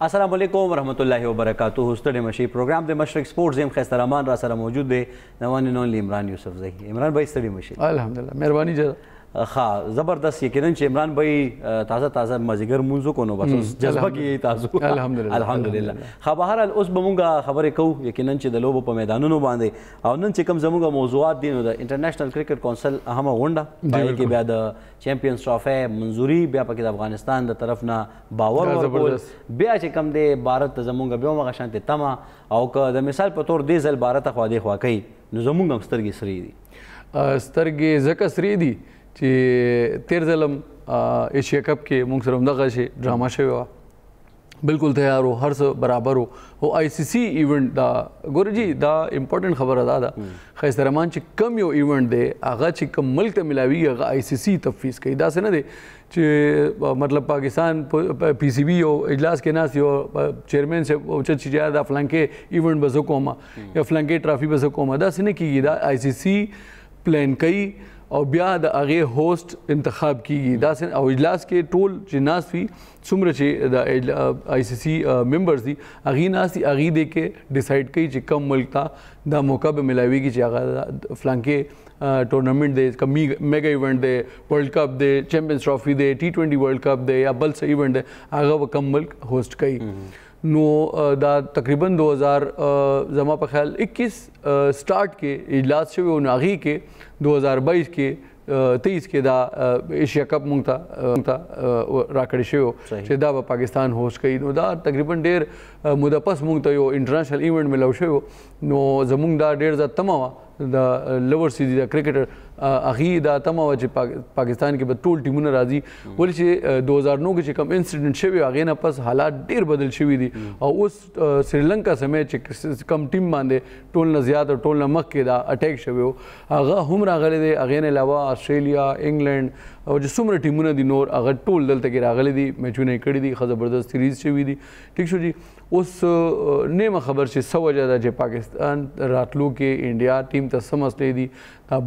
अस्सलाम वालेकुम रहमतुल्लाहि व बरकातुहू। स्टडी मशी प्रोग्राम दे मशरक स्पोर्ट्स जिम खैस्तर रहमान रा सरा मौजूद है नवान नॉन इमरान यूसुफ ज़ही। इमरान भाई स्टडी मशी अल्हम्दुलिल्लाह मेहरबानी जरा हाँ ज़बरदस्त यकीनन इमरान भाई ताज़ा ताज़ा मज़ीगर मुंजो को नो बस जज्बा की ताज़ो अल्हम्दुलिल्लाह हाँ बहरहाल उस बमुंगा खबर कहूँ यकीनन च दलोबो प मैदानों बांधे और नन चिकम जमुंगा मौजूआत दिन द इंटरनेशनल क्रिकेट काउंसिल अहम वंडा बाई के बाद चैंपियंस ट्रॉफी मंजूरी ब्या पके अफगानिस्तान द तरफ ना बावर और ब्या चिकम दे भारत जमुंगा ब्यो मगा शांति तमा और क द मिसाल पे तौर दे जल भारत खवा दे खवा कई न जमुंगा स्तरगी सरी दी स्तरगी जका सरी दी چې تیر ځلم ایشیا کپ کې موږ سره همدغه شی ډراما شوی وه بالکل تیار و هر څه برابر و او آی سی سی ایونټ دا ګوره جی دا امپورټنټ خبره دا ده ښایسته رحمان چې کم یو ایونټ دی هغه چې کم ملک ته ملاویږي هغه آی سی سی تفویض کوي داسې نه دی چې مطلب پاکستان پی سی بی یو اجلاس کې ناست یو چیرمین صاحب اوچت چې دا فلانکې ایونټ به زه کوم یا فلانکې ټرافي به زه کوم داسې نه کېږي دا آی سی سی پلان کوي او بیا د هغې هوسټ انتخاب کیږي داسې او اجلاس کې ټول چې ناست وي څومره چې د آی سی سی ممبرز دي هغې ناست دي هغې دې کې ډیسایډ کوي چې کم ملک ته دا موقع به ملاویږي چې هغه فلانکې ټورنامنټ دی که میګا ایونټ دی ورلډ کپ دی چیمپئنز ټرافي دی T20 ورلډ کپ دی یا بل څه ایونټ دی هغه به کم ملک هوسټ کوي نو دا تقریبا 2000 زما په خیال 21 سٹارٹ کې اجلاس شوی او هغې کې 2022 کې 23 کې دا ایشیا کپ مونږ ته راکړی شوی چې دا به پاکستان هوسټ کوي نو دا تقریبا ډېر موده پس مونږ ته یو انټرنیشنل ایونټ ملو شوی نو زمونږ دا ډېر زیات تمه وه د لور سیدي د کرکټر هغې دا تمه وه چې پاکستان کې به ټول ټیمونه راځي ولې چې 2009 کې چې کوم انسیډنټ شوی هغې نه پس حالات ډېر بدل شوي دي او اوس سریلنکا سمیت چې کم ټیم باندې ټول نه زیات او ټول نه مخکې دا اټیک شوی و هغه هم راغلی دی هغې نه علاوه آسټرالیا انګلینډ او چې څومره ټیمونه دي نور هغه ټول دلته کې راغلي دي میچونه یې کړي دي ښه زبردست سیریز شوي دي ټیک شو جي اوس نیمه خبر چې څه وجه ده چې پاکستان راتلو کې انډیا ټیم ته څه مسلې دي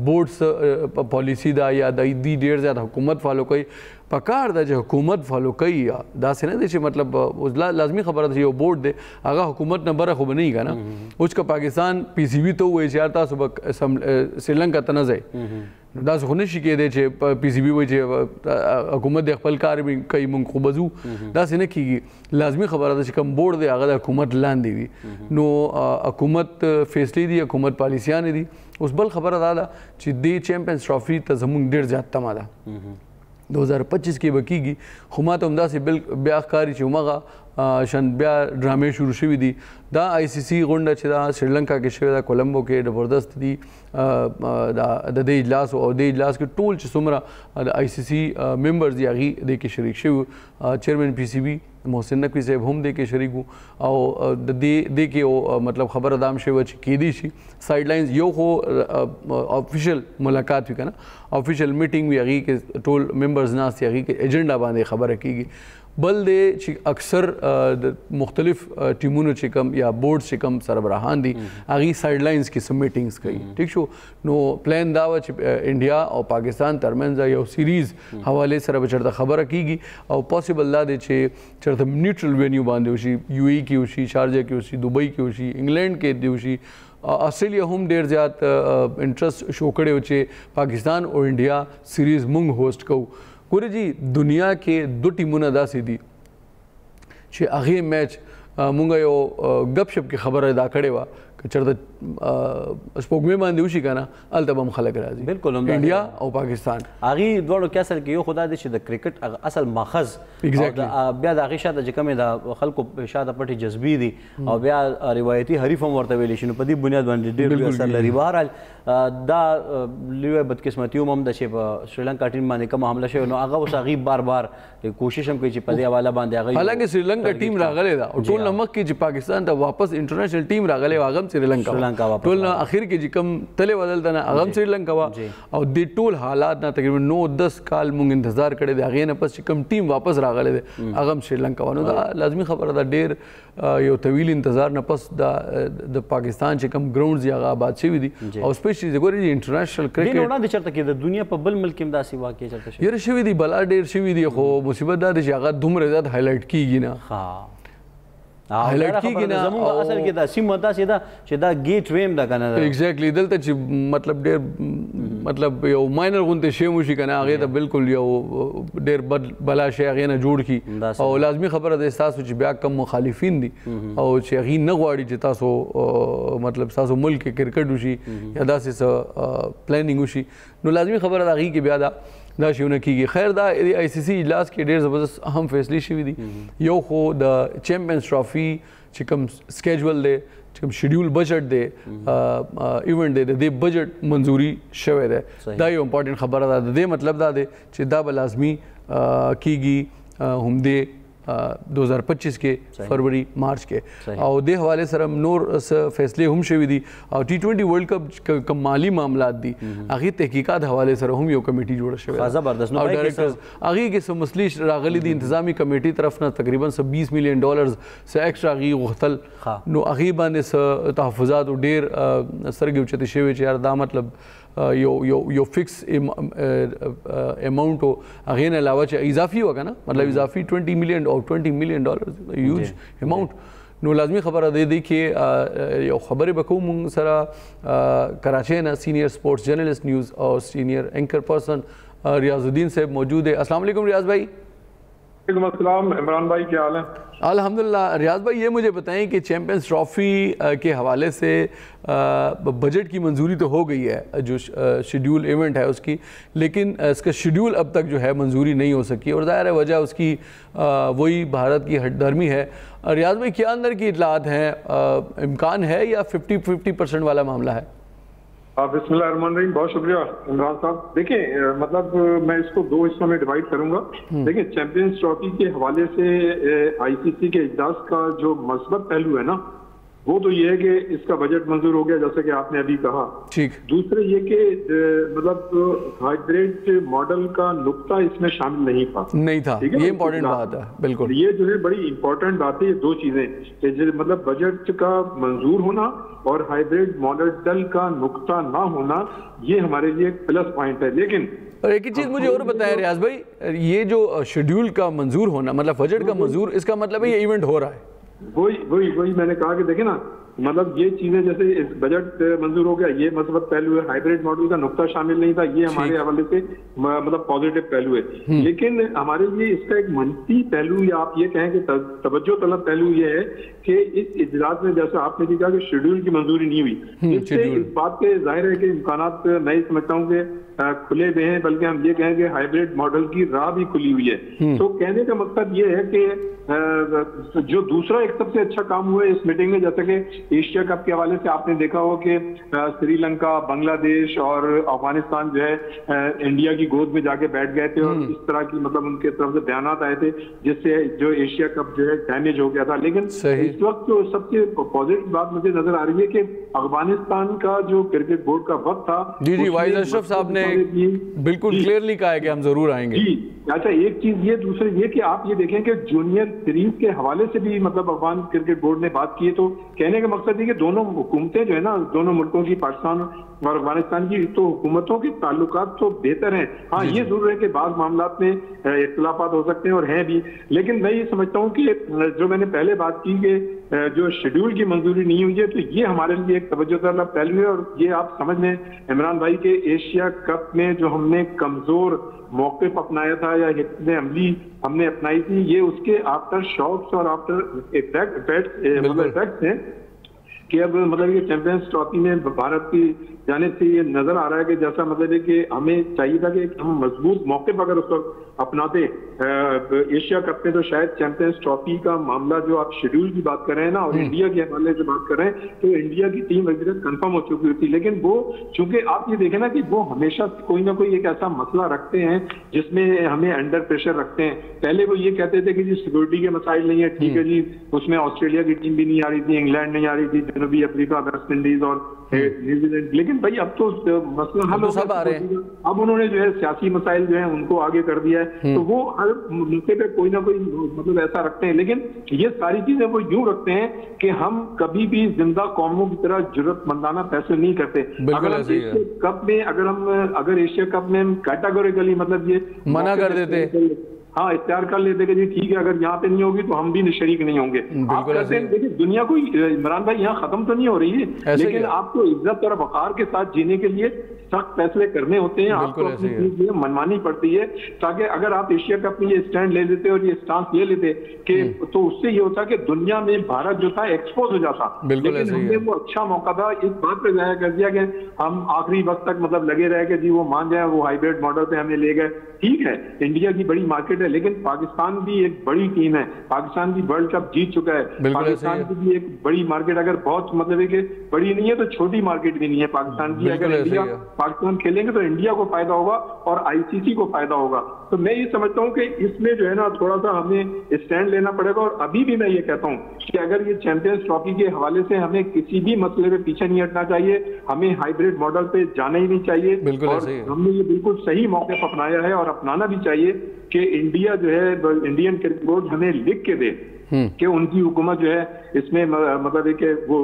بورډز پالیسي ده یا د دې ډېر زیات حکومت فالو کوي پکار ده چې حکومت فالو کوي داسې نه دی چې مطلب لازمي خبره ده چې یو بورډ دی هغه حکومت نه بره خو به نه وي که نه اوس که پاکستان پی سی بي ته ووایي چې یار تاسو به سریلنکا ته نه ځئ نو داسې خو نشي کېدی چې پی سی بي وایي چې حکومت د خپل کار کوي مونږ خو به ځو داسې نه کېږي لازمي خبره ده چې کوم بورډ دی هغه د حکومت لاندې وي نو حکومت فیصلې دي حکومت پالیسیانې دي اوس بل خبره دا ده چې دې چیمپئنز ټرافي ته زموږ ډېر زیات تمه ده 2025 کې به کېږي خو ما ته همداسې بیا ښکاري چې همغه شان بیا ډرامې شروع شوي دي دا آی سی سی غونډه چې دا سریلنکا کې شوې ده کولمبو کې زبردست دي د دې اجلاس او د اجلاس کې ټول چې څومره د آی سی سی ممبرز دي هغې دې کې شریک شوي چیرمین پی سی بي محسن نقوي صاحب هم دې کې شریک وو او د دې کې مطلب خبره دام شوی چې کېدی شي سایډ لاینز یو خو افیشل ملاقات وي که نه افیشل میټینګ وي هغې کې ټول ممبرز ناست دي هغې کې ایجنډا باندې خبره کېږي بل دی چې اکثر د مختلف ټیمونو چې کوم یا بورډ چې کوم سربراهان دي هغې سایډ لاینز کې سم میټینګز کوي ټیک شو نو پلان دا وه چې انډیا او پاکستان ترمنځ یو سیریز حوالې سره به چېرته خبره کېږي او پاسبل دا دی چې چېرته نیوټرل وینیو باندې وشي یو ای کې وشي شارجه کې وشي دوبۍ کې وشي انګلینډ کې دی وشي آسټرالیا هم ډېر زیات انټرسټ شو کړی و چې پاکستان او انډیا سیریز مونږ هوسټ کوو ګوره جي دنیا کې دو ټیمونه داسې دي چې هغې میچ مونږ یو ګپ شپ کې خبره ادا کړې وه که چېرته سپوږمۍ باندې وشي که نه هلته به هم خلک راځي بالکل انډیا او پاکستان هغې دواړو کې اصل کې یو خو دا دی چې د کرکټ اصل ماخذ بیا د هغې شاته چې کومې د خلکو شاته پټې جذبې دي او بیا روایتي حریف هم ورته ویلی شي نو په دې بنیاد باندې ډېر لوی اثر لري بهرحال دا لویه بدقسمتي هم ده چې په سریلنکا ټیم باندې کومه حمله شوې نو هغه اوس هغې بار بار کوشش هم کوي چې په دې حواله باندې هغه حالانکه سریلنکا ټیم راغلی ده او ټول نه مخکې چې پاکستان ته واپس انټرنیشنل ټیم راغلی و هغه هم سریلنکا ټول نه اخر کې چې کوم تلې وه دلته نه هغه هم سریلنکا وه او دې ټول حالات نه تقریبا 9-10 کال مونږ انتظار کړی دی هغې نه پس چې کوم ټیم واپس راغلی دی هغه هم سریلنکا وه نو دا لازمي خبره ده ډېر یو طویل انتظار نه پس د پاکستان چې کوم ګراونډز دي هغه آباد شوي دي او سپیشلی د ګورې انټرنیشنل کرکټ دې نه وړاندې چېرته کې د دنیا په بل ملک کې هم داسې واقع چېرته یاره شوي دي بلا ډېر شوي دي خو مصیبت دا دی چې هغه دومره زیات هایلایټ کېږي نه हाईलाइट की ना असल کې دا سیمه دا سیدا چې دا گیټ ویم دا کنه ایگزیکټلی دلته چې مطلب ډیر مطلب یو ماینر غونته شی مو شي کنه هغه ته بالکل یو ډیر بلا شی هغه نه جوړ کی او لازمی خبره ده تاسو چې بیا کم مخالفین دي او چې هغه نه غواړي چې تاسو مطلب تاسو ملک کې کرکټ وشي یا داسې پلانینګ وشي نو لازمی خبره ده هغه کې بیا دا شیونه کیږي. خیر دا آی سی سی اجلاس کې ډېر زبردست اهم فیصلې شوي دي. یو خو د چیمپئنز ټرافي چې کوم سکیجول دی چې کوم شیډیول بجټ دی ایونټ دی د دې بجټ منظوري شوی دی. دا یو امپورټنټ خبره ده. د دې مطلب دا دی چې دا به لازمي کیږي همدې 2025 کې فروری مارچ کې او د حواله سره نور فیصله هم شوي دي او ټي20 ورلد کپ کوم مالی معاملات دي هغه تحقیقات حواله سره هم یو کمیټي جوړه شوې زبردست نو ډایریکټرز هغه کې سم مسلې راغلي دي انتظامی کمیټي طرف نه تقریبا $20 مليون سه ایکسترا غي غختل نو هغه باندې تحفظات ډیر سرګو چته شوی چې یار دا مطلب یو فکس اماؤنٹ ہو هغه نه علاوه چې اضافي وکنه مطلب اضافي $20 مليون هیوج اماؤنٹ نو لازمی خبره دی کې یو خبره بکوم سره کراچی نه سینئر سپورٹس جرنلسٹ نیوز اور سینئر اینکر پرسن ریاض الدین صاحب موجود ہے. السلام علیکم ریاض بھائی. وعلیکم السلام عمران بھائی کیا حال ہے؟ الحمدللہ. ریاض بھائی یہ مجھے بتائیں کہ چیمپئنز ٹرافی کے حوالے سے بجٹ کی منظوری تو ہو گئی ہے جو شیڈیول ایونٹ ہے اس کی لیکن اس کا شیڈیول اب تک جو ہے منظوری نہیں ہو سکی اور ظاہر ہے وجہ اس کی وہی بھارت کی ہٹ دھرمی ہے. ریاض بھائی کیا اندر کی اطلاعات ہیں امکان ہے یا 50% والا معاملہ ہے؟ بسم اللہ الرحمن الرحیم. بہت شکریہ عمران صاحب. دیکھیں مطلب میں اس کو 2 حصوں میں ڈیوائڈ کروں گا. دیکھیں چیمپئنز ٹرافی کے حوالے سے آئی سی سی کے اجلاس کا جو مثبت پہلو ہے نا وہ تو یہ ہے کہ اس کا بجٹ منظور ہو گیا جیسا کہ آپ نے ابھی کہا. دوسرے یہ کہ مطلب ہائیبریڈ ماڈل کا نقطہ اس میں شامل نہیں تھا. یہ امپورٹنٹ بات ہے. بالکل یہ جو ہے بڑی امپورٹنٹ بات ہے. یہ 2 چیزیں کہ مطلب بجٹ کا منظور ہونا اور ہائیبریڈ ماڈل کا نقطہ نہ ہونا یہ ہمارے لیے ایک پلس پوائنٹ ہے. لیکن اور ایک ہی چیز مجھے اور بتائیں ریاض بھائی یہ جو شیڈیول کا منظور ہونا مطلب بجٹ کا منظور اس کا مطلب ہے یہ ایونٹ ہو رہا ہے. وہی میں نے کہا کہ دیکھیں نا مطلب یہ چیزیں جیسے بجٹ منظور ہو گیا یہ مثبت پہلو ہے. ہائیبریڈ ماڈل کا نقطہ شامل نہیں تھا یہ ہمارے حوالے سے مطلب پازیٹیو پہلو ہے. لیکن ہمارے لیے اس کا ایک منفی پہلو یا آپ یہ کہیں کہ توجہ طلب پہلو یہ ہے کہ اس اجلاس میں جیسا آپ نے بھی کہا کہ شیڈیول کی منظوری نہیں ہوئی. اس سے اس بات کے ظاہر ہے کہ امکانات میں یہ سمجھتا ہوں کہ کھلے ہوئے ہیں بلکہ ہم یہ کہیں کہ ہائیبریڈ ماڈل کی راہ بھی کھلی ہوئی ہے. تو کہنے کا مقصد یہ ہے کہ جو دوسرا ایک سب سے اچھا کام ہوا ہے اس میٹنگ میں جیسا کہ ایشیا کپ کے حوالے سے آپ نے دیکھا ہو کہ سری لنکا بنگلہ دیش اور افغانستان جو ہے انڈیا کی گود میں جا کے بیٹھ گئے تھے اور اس طرح کی مطلب ان کے طرف سے بیانات آئے تھے جس سے جو ایشیا کپ جو ہے ڈیمیج ہو گیا تھا. لیکن اس وقت جو سب سے پازیٹو بات مجھے نظر آ رہی ہے کہ افغانستان کا جو کرکٹ بورڈ کا وقت تھا جی واحد اشرف صاحب نے بالکل کلیئرلی کہا ہے کہ ہم ضرور آئیں گے. اچھا ایک چیز یہ دوسرے یہ کہ آپ یہ دیکھیں کہ جونیئر سیریز کے حوالے سے بھی مطلب افغان کرکٹ بورڈ نے بات کی ہے. تو کہنے کا مقصد یہ کہ دونوں حکومتیں جو ہے نا دونوں ملکوں کی پاکستان اور افغانستان کی تو حکومتوں کے تعلقات تو بہتر ہیں. ہاں یہ ضرور ہے کہ بعض معاملات میں اختلافات ہو سکتے ہیں اور ہیں بھی. لیکن میں یہ سمجھتا ہوں کہ جو میں نے پہلے بات کی کہ جو شیڈیول کی منظوری نہیں ہوئی ہے تو یہ ہمارے لیے ایک توجہ طلب پہلو ہے. اور یہ آپ سمجھ لیں عمران بھائی کے ایشیا کپ میں جو ہم نے کمزور موقف اپنایا تھا یا حکمت عملی ہم نے اپنائی تھی یہ اس کے آفٹر شاکس اور آفٹر ایفیکٹس ہیں کہ اب مطلب یہ چیمپئنز ٹرافی میں بھارت کی جانب سے یہ نظر آ رہا ہے کہ جیسا مطلب ہے کہ ہمیں چاہیے تھا کہ ہم مضبوط موقف اگر اس وقت اپناتے ایشیا کپ میں تو شاید چیمپئنز ٹرافی کا معاملہ جو آپ شیڈیول کی بات کر رہے ہیں نا اور انڈیا کے حوالے سے بات کر رہے ہیں تو انڈیا کی ٹیم ابھی تک کنفرم ہو چکی ہوتی. لیکن وہ چونکہ آپ یہ دیکھیں نا کہ وہ ہمیشہ کوئی نہ کوئی ایک ایسا مسئلہ رکھتے ہیں جس میں ہمیں انڈر پریشر رکھتے ہیں. پہلے وہ یہ کہتے تھے کہ جی سیکورٹی کے مسائل نہیں ہے ٹھیک ہے جی اس میں آسٹریلیا کی ٹیم بھی نہیں آ رہی تھی انگلینڈ نہیں آ رہی تھی جنوبی افریقہ ویسٹ انڈیز اور نیوزی لینڈ. لیکن بھائی اب تو مسئلہ حل ہو گیا. اب انہوں نے جو ہے سیاسی مسائل جو ہیں ان کو آگے کر دیا ہے تو وہ ہر موقع پہ کوئی نہ کوئی مطلب ایسا رکھتے ہیں. لیکن یہ ساری چیزیں وہ یوں رکھتے ہیں کہ ہم کبھی بھی زندہ قوموں کی طرح جرأت مندانہ فیصلے نہیں کرتے. اگر ہم ایشیا کپ میں اگر ایشیا کپ میں ہم کیٹاگوریکلی مطلب یہ منع کر دیتے हाँ इख्तियार कर लेते कि जी ठीक है, अगर यहाँ पे नहीं होगी तो हम भी शरीक नहीं होंगे। आप कहते हैं देखिए दुनिया कोई, इमरान भाई, यहाँ खत्म तो नहीं हो रही है, लेकिन आपको इज्जत और वकार के साथ जीने के लिए सख्त फैसले करने होते हैं, आपको अपनी चीज मनवानी पड़ती है, ताकि अगर आप एशिया कप में ये स्टैंड ले लेते और ये स्टांस ले लेते कि तो उससे ये होता कि दुनिया में भारत जो था एक्सपोज हो जाता। लेकिन हमने वो अच्छा मौका था, इस बात पे जाया कर दिया कि हम आखिरी वक्त तक मतलब लगे रहे कि जी वो मान जाए, वो हाइब्रिड मॉडल पे हमें ले गए। ठीक है, इंडिया की बड़ी मार्केट है, लेकिन पाकिस्तान भी एक बड़ी टीम है, पाकिस्तान भी वर्ल्ड कप जीत चुका है, पाकिस्तान की भी एक बड़ी मार्केट, अगर बहुत मतलब है कि बड़ी नहीं है तो छोटी मार्केट भी नहीं है पाकिस्तान की। अगर इंडिया पाकिस्तान खेलेंगे तो इंडिया को फायदा होगा और आईसीसी को फायदा होगा। तो मैं ये समझता हूँ कि इसमें जो है ना थोड़ा सा हमें स्टैंड लेना पड़ेगा। और अभी भी मैं ये कहता हूँ कि अगर ये चैंपियंस ट्रॉफी के हवाले से हमें किसी भी मसले पे पीछे नहीं हटना चाहिए, हमें हाइब्रिड मॉडल पे जाना ही नहीं चाहिए, और हमने ये बिल्कुल सही मौके पर अपनाया है और अपनाना भी चाहिए कि इंडिया जो है, इंडियन क्रिकेट बोर्ड हमें लिख के दे कि उनकी हुकूमत जो है इसमें मतलब है कि वो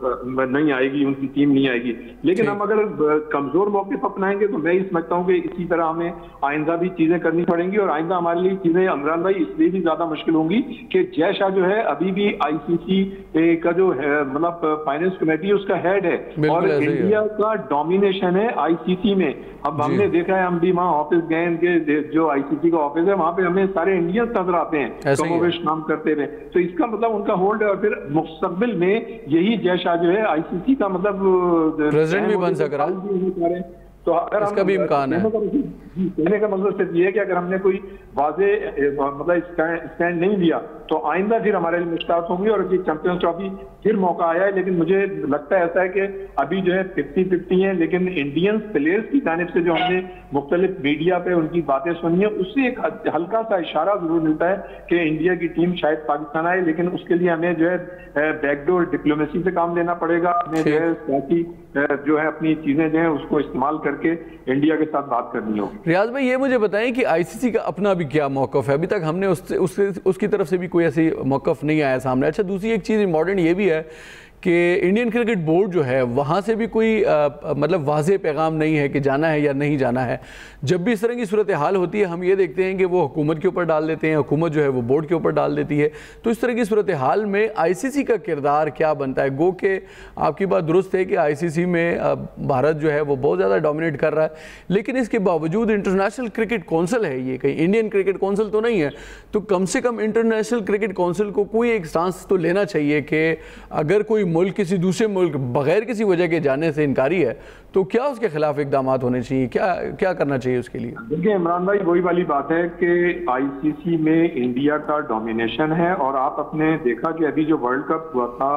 नहीं आएगी, उनकी टीम नहीं आएगी। लेकिन हम अगर कमजोर मौके पर अपनाएंगे तो मैं ये समझता हूँ कि इसी तरह हमें आइंदा भी चीजें करनी पड़ेंगी, और आइंदा हमारे लिए चीजें इमरान भाई इसलिए भी ज्यादा मुश्किल होंगी कि जय शाह जो है अभी भी आईसीसी का जो है मतलब फाइनेंस कमेटी उसका हेड है, और इंडिया का डोमिनेशन है आईसीसी में। अब हमने देखा है, हम भी वहाँ ऑफिस गए, इनके जो आईसीसी का ऑफिस है वहां पे हमें सारे इंडियंस नजर आते हैं कमोवेश काम करते हुए। तो इसका मतलब उनका होल्ड है, और फिर मुस्तकबिल में यही जय शाह जो है आईसीसी का मतलब प्रेसिडेंट भी बन सक रहा है, तो अगर इसका भी इम्कान है। कहने का मतलब सिर्फ ये है कि अगर हमने कोई वाजे मतलब स्टैंड नहीं लिया तो आइंदा फिर हमारे लिए मुश्किल होंगी, और चैंपियंस ट्रॉफी फिर मौका आया है। लेकिन मुझे लगता है ऐसा है कि अभी जो है 50-50 है, लेकिन इंडियन प्लेयर्स की जानिब से जो हमने मुख्तलिफ मीडिया पे उनकी बातें सुनी है उससे एक हल्का सा इशारा जरूर मिलता है कि इंडिया की टीम शायद पाकिस्तान आए, लेकिन उसके लिए हमें जो है बैकडोर डिप्लोमेसी से काम लेना पड़ेगा। हमें जो है सियासी जो है अपनी चीजें जो है उसको इस्तेमाल करके इंडिया के साथ बात करनी होगी। रियाज भाई ये मुझे बताएं कि आईसीसी का अपना भी क्या मौकफ है? अभी तक हमने उसकी तरफ से भी कोई ऐसी मौकफ नहीं आया सामने। अच्छा, दूसरी एक चीज़ इम्पॉर्टेंट ये भी है कि इंडियन क्रिकेट बोर्ड जो है वहाँ से भी कोई मतलब वाज़ेह पैगाम नहीं है कि जाना है या नहीं जाना है। जब भी इस तरह की सूरत हाल होती है हम ये देखते हैं कि वो हुकूमत के ऊपर डाल देते हैं, हुकूमत जो है वो बोर्ड के ऊपर डाल देती है। तो इस तरह की सूरत हाल में आईसीसी का किरदार क्या बनता है? गो के आपकी बात दुरुस्त है कि आईसीसी में भारत जो है वो बहुत ज़्यादा डोमिनेट कर रहा है, लेकिन इसके बावजूद इंटरनेशनल क्रिकेट कौंसिल है, ये कहीं इंडियन क्रिकेट कौंसिल तो नहीं है। तो कम से कम इंटरनेशनल क्रिकेट कौंसिल को कोई एक स्टांस तो लेना चाहिए कि अगर कोई मुल्क किसी दूसरे मुल्क बगैर किसी वजह के जाने से इनकारी है तो क्या उसके खिलाफ इकदाम होने चाहिए, क्या करना चाहिए उसके लिए? देखिए इमरान भाई, वही वाली बात है कि आईसीसी में इंडिया का डोमिनेशन है, और आप अपने देखा कि अभी जो वर्ल्ड कप हुआ था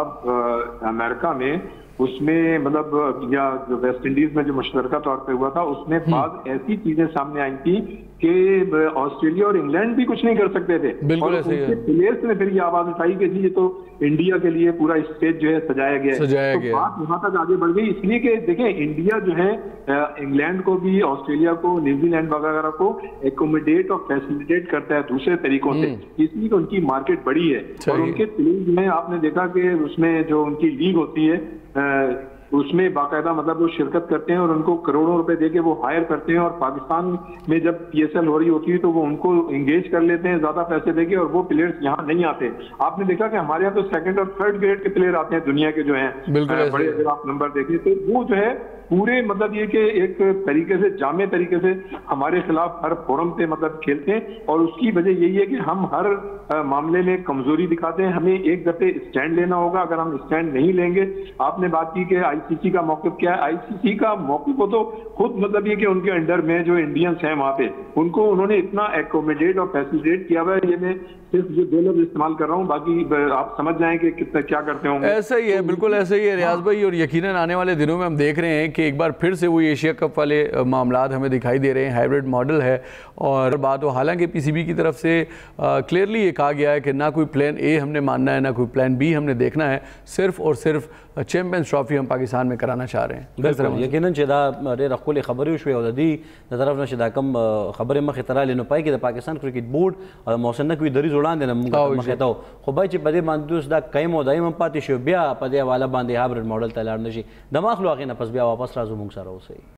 अमेरिका में, उसमें मतलब या जो वेस्ट इंडीज में जो मुश्तरका तौर पे हुआ था उसमें बाद ऐसी चीजें सामने आई थी कि ऑस्ट्रेलिया और इंग्लैंड भी कुछ नहीं कर सकते थे। बिल्कुल ऐसे ही है। प्लेयर्स ने फिर ये आवाज उठाई कि जी ये तो इंडिया के लिए पूरा स्टेज जो है सजाया गया है। तो बात वहां तक आगे बढ़ गई, इसलिए कि देखें इंडिया जो है इंग्लैंड को भी, ऑस्ट्रेलिया को, न्यूजीलैंड वगैरह को एकोमोडेट और फैसिलिटेट करता है दूसरे तरीकों से, इसलिए कि उनकी मार्केट बड़ी है। और उनके प्लेयर्स में आपने देखा कि उसमें जो उनकी लीग होती है उसमें बाकायदा मतलब वो शिरकत करते हैं और उनको करोड़ों रुपए देके वो हायर करते हैं, और पाकिस्तान में जब पीएसएल हो रही होती है तो वो उनको एंगेज कर लेते हैं ज्यादा पैसे देके, और वो प्लेयर्स यहाँ नहीं आते। आपने देखा कि हमारे यहाँ तो सेकंड और थर्ड ग्रेड के प्लेयर आते हैं दुनिया के जो हैं बड़े, अगर आप नंबर देखें तो वो जो है पूरे मतलब ये कि एक तरीके से जामे तरीके से हमारे खिलाफ हर फोरम पे मतलब खेलते हैं, और उसकी वजह यही है कि हम हर मामले में कमजोरी दिखाते हैं। हमें एक दफे स्टैंड लेना होगा, अगर हम स्टैंड नहीं लेंगे। आपने बात की कि आईसीसी का मौक़िफ़ क्या है, आईसीसी का मौक़िफ़ को तो खुद मतलब ये कि उनके अंडर में जो इंडियंस हैं वहां पे उनको उन्होंने इतना एकोमोडेट और फैसिलिटेट किया हुआ है। ये मैं सिर्फ जो दो लफ्ज़ इस्तेमाल कर रहा हूँ, बाकी आप समझ जाएं कि कितना क्या करते होंगे। ऐसा ही है, बिल्कुल ऐसा ही है रियाज भाई, और यकीनन आने वाले दिनों में हम देख रहे हैं कि एक बार फिर से वो एशिया कप वाले मामलात हमें दिखाई दे रहे हैं। हाइब्रिड मॉडल है और बात हो, हालांकि पीसीबी की तरफ से क्लियरली ये कहा गया है कि ना कोई प्लान ए हमने मानना है, ना कोई प्लान बी हमने देखना है, सिर्फ और सिर्फ चैंपियंस ट्रॉफी हम पाकिस्तान में कराना चाह रहे हैं। बिल्कुल यकीनन چې دا ډېره ښکلې خبرې وشوې او د دې د طرف نه چې دا کوم خبرې مخې ته راغلې نو پای کې د پاکستان کرکټ بورډ او محسن نقوي دریځ وړاندې نه موږ مخې ته خو باید چې په دې باندې اوس دا قایم او دایم پاتې شو، بیا په دې حواله باندې هایبرډ ماډل ته لاړ نه شي، دماغ خلو هغې نه پس بیا واپس راځو موږ سره اوسئ.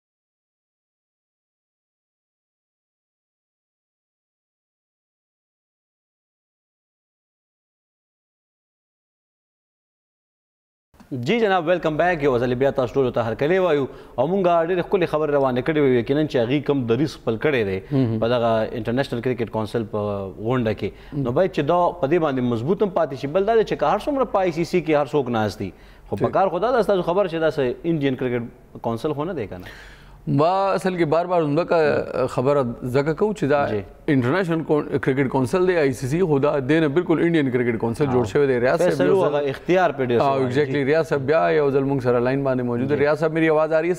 जी जनाब वेलकम बैक यो वजल बया تاسو ته هر کله وایو او مونږه ډېر خپل خبر روانه کړې وي یقینا چې هغه کم دریس خپل کړي دي په دغه انټرنیشنل کرکټ کونسل په غونډه کې نو باید چې دا په دې باندې مضبوط هم پاتې شي بل دا چې هر څومره په آی سی سی کې هر څوک ناز دي خو په کار خدا دا تاسو خبر چې دا انډین کرکټ کونسل خو نه دی کنه ما اصل کې بار بار عمده کا خبره ځکه کوم چې دا انټرنیشنل کرکټ کونسل دی آی سی سی خدا دینه بالکل انډین کرکټ کونسل جوړ شوی دی ریاض صاحب هغه اختیار په ډیر ایگزیکټلی ریاض صاحب بیا یو ځل موږ سره لاین باندې موجود ہے ریاض صاحب میری آواز آ رہی ہے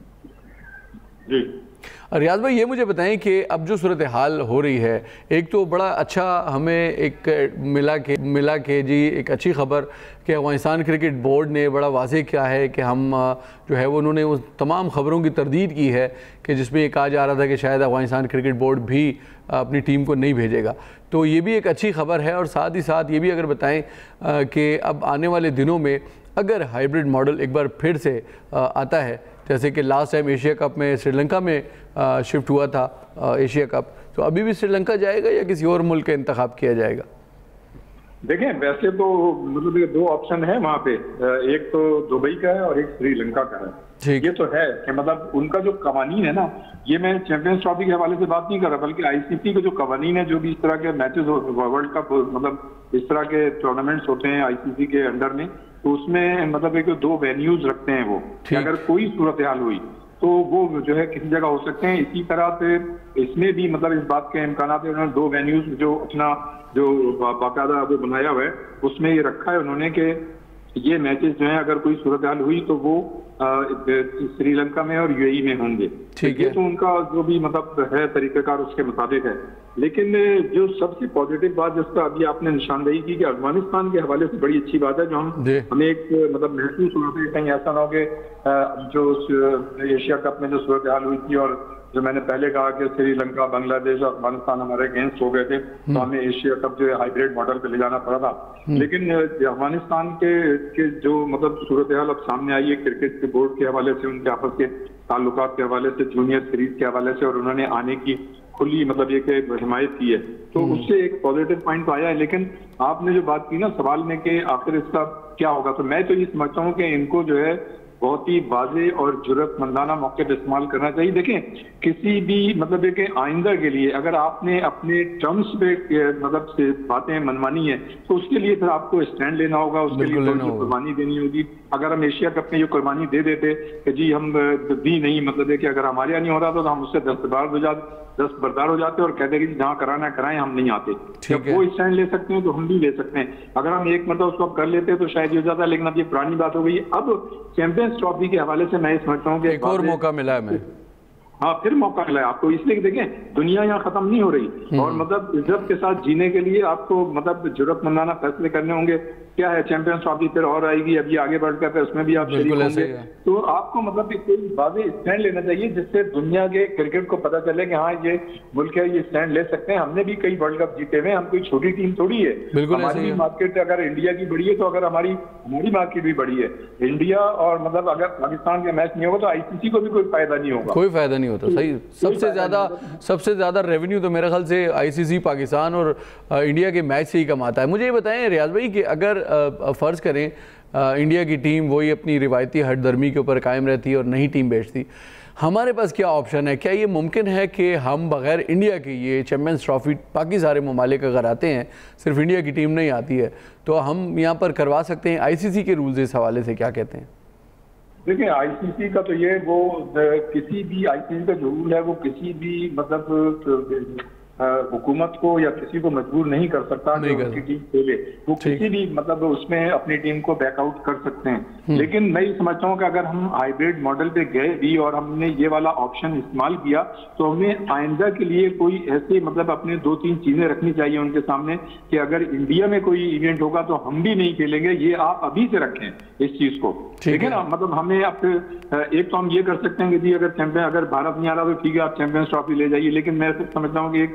سر जी रियाज भाई ये मुझे बताएं कि अब जो सूरत हाल हो रही है एक तो बड़ा अच्छा हमें एक मिला के जी एक अच्छी खबर कि अफगानिस्तान क्रिकेट बोर्ड ने बड़ा वाज़ेह किया है कि हम जो है वो उन्होंने उस तमाम ख़बरों की तरदीद की है कि जिसमें ये कहा जा रहा था कि शायद अफगानिस्तान क्रिकेट बोर्ड भी अपनी टीम को नहीं भेजेगा। तो ये भी एक अच्छी खबर है और साथ ही साथ ये भी अगर बताएं कि अब आने वाले दिनों में अगर हाइब्रिड मॉडल एक बार फिर से आता है जैसे कि लास्ट टाइम एशिया कप में श्रीलंका में शिफ्ट हुआ था एशिया कप, तो अभी भी श्रीलंका जाएगा या किसी और मुल्क का इंतखाब किया जाएगा? देखें वैसे तो मतलब ये दो ऑप्शन है वहाँ पे, एक तो दुबई का है और एक श्रीलंका का है। ये तो है कि मतलब उनका जो कवानीन है ना, ये मैं चैंपियंस ट्रॉफी के हवाले से बात नहीं कर रहा बल्कि आईसीसी के जो कवानीन है, जो भी इस तरह के मैचेस वर्ल्ड कप मतलब इस तरह के टूर्नामेंट्स होते हैं आईसीसी के अंडर में, तो उसमें मतलब एक दो वेन्यूज रखते हैं वो, अगर कोई सूरत हाल हुई तो वो जो है किसी जगह हो सकते हैं। इसी तरह से इसमें भी मतलब इस बात के इम्कान है, उन्होंने दो वेन्यूज जो अपना जो बाकायदा वो बनाया हुआ है उसमें ये रखा है उन्होंने कि ये मैचेस जो है अगर कोई सूरत हाल हुई तो वो श्रीलंका में और यूएई में होंगे। ठीक है, तो उनका जो भी मतलब है तरीक़ाकार उसके मुताबिक है। लेकिन जो सबसे पॉजिटिव बात जिसका अभी आपने निशानदेही की कि अफगानिस्तान के हवाले से बड़ी अच्छी बात है, जो हमें एक मतलब महसूस हुआ था कहीं ऐसा ना हो कि जो एशिया कप में जो सूरत हाल हुई थी और जो मैंने पहले कहा कि श्रीलंका, बांग्लादेश और अफगानिस्तान हमारे अगेंस्ट हो गए थे, तो हमें एशिया कप जो है हाइब्रिड मॉडल पे ले जाना पड़ा था। लेकिन अफगानिस्तान के जो मतलब सूरत हाल अब सामने आई है क्रिकेट के बोर्ड के हवाले से, उनके आपस के ताल्लुकात के हवाले से, जूनियर सीरीज के हवाले से, और उन्होंने आने की खुली मतलब ये कि हिमायत की है, तो उससे एक पॉजिटिव पॉइंट तो आया है। लेकिन आपने जो बात की ना सवाल में कि आखिर इसका क्या होगा, तो मैं तो ये समझता हूँ कि इनको जो है बहुत ही वाज़े और जुर्रतमंदाना मौके पर इस्तेमाल करना चाहिए। देखें किसी भी मतलब एक आइंदा के लिए अगर आपने अपने टर्म्स पे मतलब से बातें मनवानी है तो उसके लिए फिर आपको स्टैंड लेना होगा, उसके लिए कुर्बानी देनी होगी। अगर हम एशिया कप में ये कुर्बानी दे देते कि जी हम दी नहीं, मतलब है कि अगर हमारे यहाँ नहीं हो रहा था तो हम उससे दस्तबरदार हो जाते और कहते कि जहाँ कराना कराएं, हम नहीं आते। जब वो स्टैंड ले सकते हैं तो हम भी ले सकते हैं। अगर हम एक मतलब उसको कर लेते तो शायद ये हो जाता, लेकिन अब ये पुरानी बात हो गई। अब चैंपियंस ट्रॉफी के हवाले से मैं समझता हूँ कि एक और मौका मिला है हमें, हाँ फिर मौका मिला है आपको, इसलिए देखें दुनिया यहाँ खत्म नहीं हो रही और मतलब इज्जत के साथ जीने के लिए आपको मतलब जुर्रतमंदाना फैसले करने होंगे। क्या है चैंपियंस ट्रॉफी फिर और आएगी, अभी आगे बढ़ कर उसमें भी आप शरीक होंगे, तो आपको मतलब कोई वाज़ेह स्टैंड लेना चाहिए जिससे दुनिया के क्रिकेट को पता चले कि हाँ ये मुल्क है, ये स्टैंड ले सकते हैं। हमने भी कई वर्ल्ड कप जीते हुए, हम कोई छोटी टीम थोड़ी है। हमारी मार्केट अगर इंडिया की बड़ी है तो अगर हमारी मार्केट भी बड़ी है इंडिया, और मतलब अगर पाकिस्तान का मैच नहीं होगा तो आईसीसी को भी कोई फायदा नहीं होगा, कोई फायदा नहीं होता। सही, सबसे ज्यादा रेवेन्यू तो मेरे ख्याल से आईसीसी पाकिस्तान और इंडिया के मैच से ही कमाता है। मुझे ये बताएं रियाज भाई कि अगर फर्ज करें इंडिया की टीम वही अपनी रिवायती हटदर्मी के ऊपर कायम रहती और नई टीम भेजती, हमारे पास क्या ऑप्शन है? क्या ये मुमकिन है कि हम बगैर इंडिया के ये चैम्पियंस ट्रॉफी बाकी सारे ममालिक अगर आते हैं, सिर्फ इंडिया की टीम नहीं आती है, तो हम यहाँ पर करवा सकते हैं? आईसीसी के रूल्स इस हवाले से क्या कहते हैं? देखिए आईसीसी का तो ये वो किसी भी आईसीसी का जो रूल है वो किसी भी मतलब हुकूमत को या किसी को मजबूर नहीं कर सकता कि उसकी टीम खेले, वो किसी भी मतलब उसमें अपनी टीम को बैकआउट कर सकते हैं। लेकिन मैं ये समझता हूँ कि अगर हम हाइब्रिड मॉडल पे गए भी और हमने ये वाला ऑप्शन इस्तेमाल किया तो हमें आइंदा के लिए कोई ऐसे मतलब अपने 2-3 चीजें रखनी चाहिए उनके सामने कि अगर इंडिया में कोई इवेंट होगा तो हम भी नहीं खेलेंगे, ये आप अभी से रखें इस चीज को, ठीक है ना। मतलब हमें अब एक तो हम ये कर सकते हैं कि जी अगर भारत नहीं आ रहा तो ठीक है आप चैंपियंस ट्रॉफी ले जाइए, लेकिन मैं समझता हूँ कि एक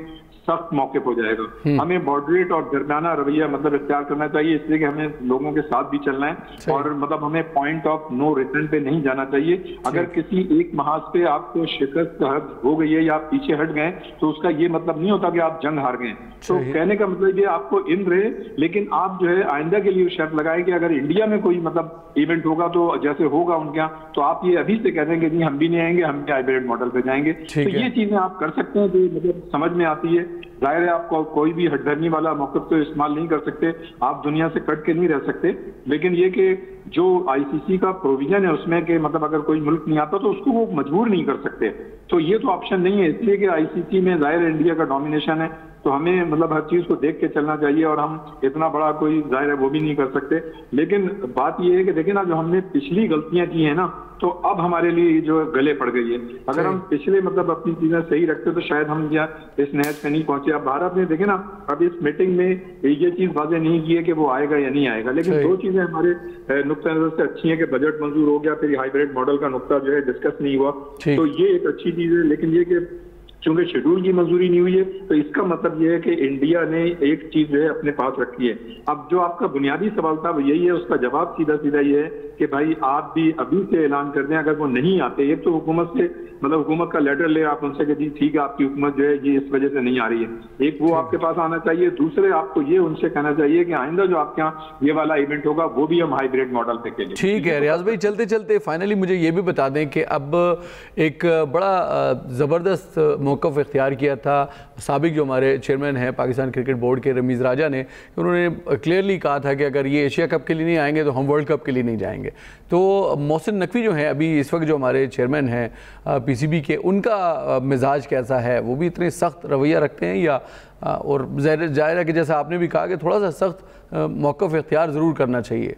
सख्त मौक़िफ़ हो जाएगा। हमें मॉडरेट और दरमियाना रवैया मतलब इख्तियार करना चाहिए, इसलिए कि हमें लोगों के साथ भी चलना है और मतलब हमें पॉइंट ऑफ नो रिटर्न पे नहीं जाना चाहिए। अगर किसी एक महाज पे आपको शिकस्त हो गई है या आप पीछे हट गए तो उसका ये मतलब नहीं होता कि आप जंग हार गए। तो कहने का मतलब ये आपको इन रहे, लेकिन आप जो है आइंदा के लिए शर्त लगाए कि अगर इंडिया में कोई मतलब इवेंट होगा तो जैसे होगा उनके यहाँ, तो आप ये अभी से कह देंगे नहीं हम भी नहीं आएंगे, हम भी हाइब्रिड मॉडल पे जाएंगे। तो ये चीजें आप कर सकते हैं जो मतलब समझ में आती है। जाहिर है आपको कोई भी हटधर्मी वाला मौक़िफ़ तो इस्तेमाल नहीं कर सकते, आप दुनिया से कट के नहीं रह सकते, लेकिन ये कि जो आईसीसी का प्रोविजन है उसमें कि मतलब अगर कोई मुल्क नहीं आता तो उसको वो मजबूर नहीं कर सकते। तो ये तो ऑप्शन नहीं है, इसलिए कि आईसीसी में जाहिर इंडिया का डोमिनेशन है, तो हमें मतलब हर चीज को देख के चलना चाहिए और हम इतना बड़ा कोई जाहिर है वो भी नहीं कर सकते। लेकिन बात यह है कि देखिए ना, जो हमने पिछली गलतियां की है ना, तो अब हमारे लिए जो गले पड़ गई है। अगर हम पिछले मतलब अपनी चीजें सही रखते तो शायद हम इस नहज पे नहीं पहुंचे। अब भारत में देखे ना, अब इस मीटिंग में ये चीज वाज़ेह नहीं की है कि वो आएगा या नहीं आएगा, लेकिन दो चीजें हमारे नुक्ता नजर से अच्छी है कि बजट मंजूर हो गया, फिर हाइब्रिड मॉडल का नुक्ता जो है डिस्कस नहीं हुआ, तो ये एक अच्छी चीज है। लेकिन ये कि चूंकि शेड्यूल की मंजूरी नहीं हुई है, तो इसका मतलब यह है कि इंडिया ने एक चीज जो है अपने पास रखी है। अब जो आपका बुनियादी सवाल था वो यही है, उसका जवाब सीधा सीधा ये है कि भाई आप भी अभी से ऐलान कर दें, अगर वो नहीं आते, एक तो हुकूमत से मतलब हुकूमत का लेटर ले आप उनसे कि जी ठीक है आपकी हुकूमत जो है ये इस वजह से नहीं आ रही है, एक वो आपके पास आना चाहिए। दूसरे आपको ये उनसे कहना चाहिए कि आइंदा जो आपके यहाँ ये वाला इवेंट होगा वो भी हम हाइब्रिड मॉडल पे के लिए। ठीक है रियाज भाई, चलते चलते फाइनली मुझे ये भी बता दें कि अब एक बड़ा ज़बरदस्त मौक़िफ़ इख्तियार किया था साबिक जो हमारे चेयरमैन हैं पाकिस्तान क्रिकेट बोर्ड के रमीज़ राजा ने, उन्होंने क्लियरली कहा था कि अगर ये एशिया कप के लिए नहीं आएंगे तो हम वर्ल्ड कप के लिए नहीं जाएंगे। तो मोहसिन नकवी जो हैं अभी इस वक्त जो हमारे चेयरमैन हैं पीसीबी के, उनका मिजाज कैसा है? वो भी इतने सख्त रवैया रखते हैं या और जाहिर है कि जैसा आपने भी कहा कि थोड़ा सा सख्त मौक़िफ़ इख्तियार ज़रूर करना चाहिए?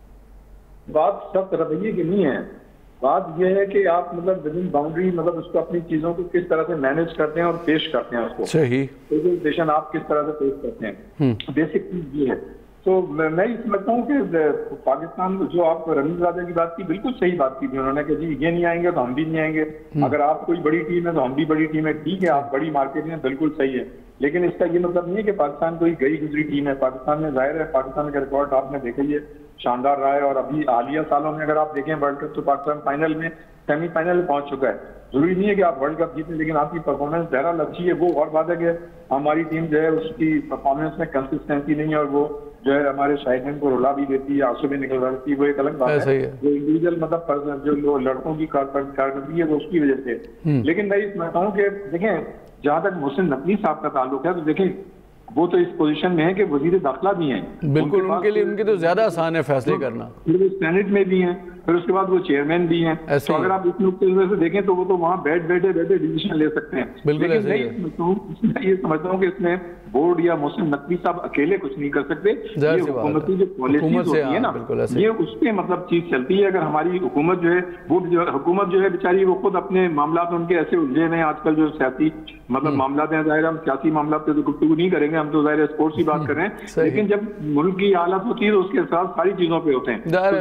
बात सख्त रवैये की नहीं है, बात यह है कि आप मतलब विदिन बाउंड्री मतलब उसको अपनी चीजों को किस तरह से मैनेज करते हैं और पेश करते हैं उसको। सही प्रेजेंटेशन आप किस तरह से पेश करते हैं, बेसिक चीज ये है। तो मैं ये समझता हूँ कि पाकिस्तान जो आप रमीज राजा की बात की, बिल्कुल सही बात की थी उन्होंने कि जी ये नहीं आएंगे तो हम भी नहीं आएंगे, अगर आप कोई बड़ी टीम है तो हम भी बड़ी टीम है। ठीक है, आप बड़ी मार्केट में, बिल्कुल सही है, लेकिन इसका ये मतलब नहीं है कि पाकिस्तान कोई गई गुजरी टीम है। पाकिस्तान में जाहिर है पाकिस्तान का रिकॉर्ड आपने देखा ही है, शानदार रहा है। और अभी हालिया सालों में अगर आप देखें वर्ल्ड कप, तो पाकिस्तान फाइनल में सेमीफाइनल में पहुंच चुका है। जरूरी नहीं है कि आप वर्ल्ड कप जीतें, लेकिन आपकी परफॉर्मेंस बहरहाल अच्छी है। वो और बात है कि हमारी टीम जो है उसकी परफॉर्मेंस में कंसिस्टेंसी नहीं है और वो जो है हमारे शायरीन को रुला भी देती है, आंसू भी निकलवा देती है, वो एक अलग बात है। जो इंडिविजुअल मतलब जो लड़कों की कारकर्दगी है वो उसकी वजह से। लेकिन मैं समझता हूँ कि देखें, जहां तक मोहसिन नकवी साहब का ताल्लुक है, तो देखें वो तो इस पोजीशन में है कि वजीर दाखिला भी हैं, बिल्कुल उनके लिए उनके तो ज्यादा आसान है फैसले करना, फिर वो सेनेट में भी हैं, फिर उसके बाद वो चेयरमैन भी हैं। तो अगर आप इस नुक्ते से देखें तो वो तो वहाँ बैठे डिसीजन ले सकते हैं। बिल्कुल लेकिन मैं ये समझता हूँ कि इसमें बोर्ड या मोहसिन नकवी साहब अकेले कुछ नहीं कर सकते। ये हुकूमती जो पॉलिसीज होती है ना, ये उसके मतलब चीज चलती है। अगर हमारी हुकूमत जो है हुकूमत जो है बेचारी वो खुद अपने मामला उनके ऐसे उलझे हैं आजकल, जो सियासी मतलब मामला हैं, जाहिर हम सियासी मामला पे तो गुफ्तगू नहीं करेंगे, हम तो जाहिर स्पोर्ट्स की बात कर रहे हैं। लेकिन जब मुल्क की हालत होती है तो उसके साथ सारी चीजों पे होते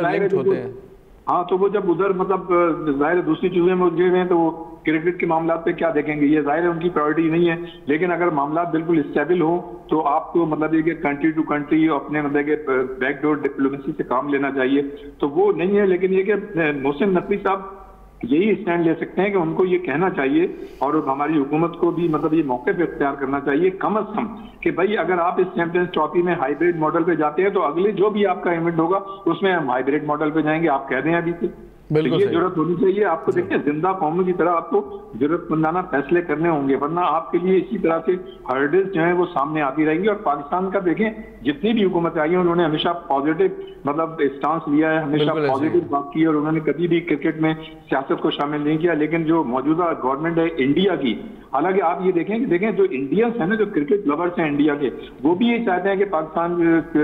हैं। हाँ, तो वो जब उधर मतलब जाहिर दूसरी चीजें में उलझे हुए हैं तो वो क्रिकेट के मामला पे क्या देखेंगे, ये जाहिर है उनकी प्रायोरिटी नहीं है। लेकिन अगर मामला बिल्कुल स्टेबल हो तो आपको मतलब ये कि कंट्री टू कंट्री अपने मतलब के बैकडोर डिप्लोमेसी से काम लेना चाहिए, तो वो नहीं है। लेकिन ये कि मोहसिन नकवी साहब यही स्टैंड ले सकते हैं कि उनको ये कहना चाहिए और हमारी हुकूमत को भी मतलब ये मौके पे इख्तियार करना चाहिए कम अज कम कि भाई अगर आप इस चैंपियंस ट्रॉफी में हाइब्रिड मॉडल पे जाते हैं तो अगले जो भी आपका इवेंट होगा उसमें हम हाइब्रिड मॉडल पे जाएंगे। आप कह दें अभी से, ये जरूरत होनी चाहिए आपको। देखिए, जिंदा कौम की तरह आपको जरूरतमंदाना फैसले करने होंगे, वरना आपके लिए इसी तरह से हर्डल्स जो है वो सामने आती रहेंगी। और पाकिस्तान का देखें, जितनी भी हुकूमत आई है उन्होंने हमेशा पॉजिटिव मतलब स्टांस लिया है, हमेशा पॉजिटिव बात की, और उन्होंने कभी भी क्रिकेट में सियासत को शामिल नहीं किया। लेकिन जो मौजूदा गवर्नमेंट है इंडिया की, हालांकि आप ये देखें जो इंडियंस है ना, जो क्रिकेट लवर्स हैं इंडिया के, वो भी ये चाहते हैं कि पाकिस्तान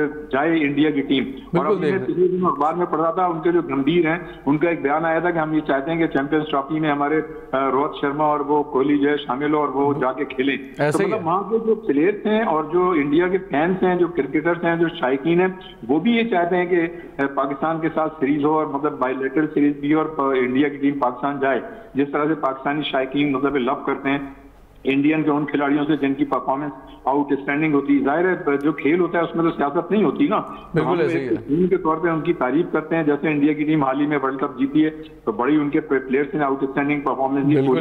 जाए इंडिया की टीम। और पिछले दिन अखबार में पढ़ रहा था, उनके जो गंभीर हैं उनका एक बयान आया था कि हम ये चाहते हैं कि चैंपियंस ट्रॉफी में हमारे रोहित शर्मा और वो कोहली जो है शामिल हो और वो जाके खेलें। तो मतलब वहाँ के जो प्लेयर्स हैं और जो इंडिया के फैंस हैं, जो क्रिकेटर्स हैं, जो शायकीन हैं, वो भी ये चाहते हैं कि पाकिस्तान के साथ सीरीज हो और मतलब बायलैटरल सीरीज भी और इंडिया की टीम पाकिस्तान जाए, जिस तरह से पाकिस्तानी शायकीन मतलब लव करते हैं। इंडियन के उन खिलाड़ियों से जिनकी परफॉर्मेंस आउटस्टैंडिंग होती है। जाहिर है जो खेल होता है उसमें तो सियासत नहीं होती ना, तो हम टीम के तौर पे उनकी तारीफ करते हैं। जैसे इंडिया की टीम हाल ही में वर्ल्ड कप जीती है तो बड़ी उनके प्लेयर्स ने आउटस्टैंडिंग परफॉर्मेंस